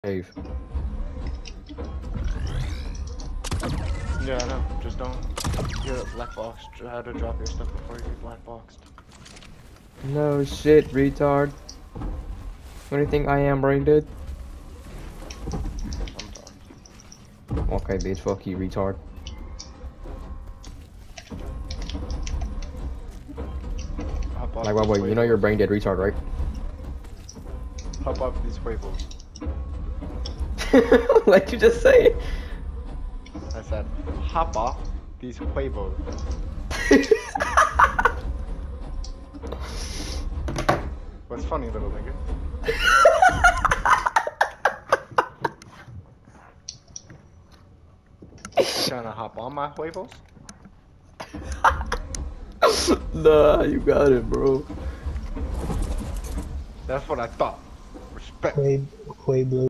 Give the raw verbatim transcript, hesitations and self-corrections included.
Cave. Yeah, I know. Just don't get black boxed. Try to drop your stuff before you get black boxed. No shit, retard. What do you think I am, brain dead? Sometimes. Okay, bitch, fuck you, retard. Hop off Like, wait, these wait, you know you're a brain dead retard, right? Hop off these huevos. Like you just say. I said, hop off these huevos. What's funny, little nigga? Trying to hop on my huevos? Nah, you got it, bro. That's what I thought. Respect. Quay, Quay Blue.